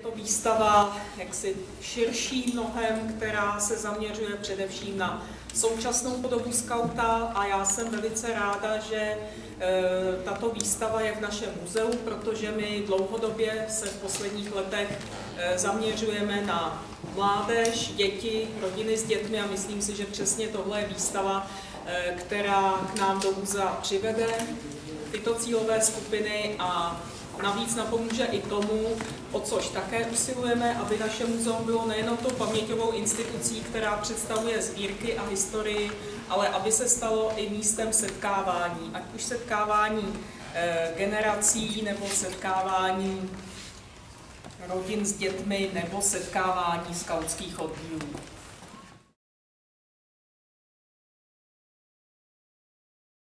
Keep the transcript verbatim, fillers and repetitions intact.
to výstava jaksi širší mnohem, která se zaměřuje především na současnou podobu skauta a já jsem velice ráda, že e, tato výstava je v našem muzeu, protože my dlouhodobě se v posledních letech e, zaměřujeme na mládež, děti, rodiny s dětmi a myslím si, že přesně tohle je výstava, e, která k nám do muzea přivede tyto cílové skupiny a navíc napomůže i tomu, o což také usilujeme, aby naše muzeum bylo nejen tou paměťovou institucí, která představuje sbírky a historii, ale aby se stalo i místem setkávání, ať už setkávání e, generací nebo setkávání rodin s dětmi nebo setkávání skautských oddílů.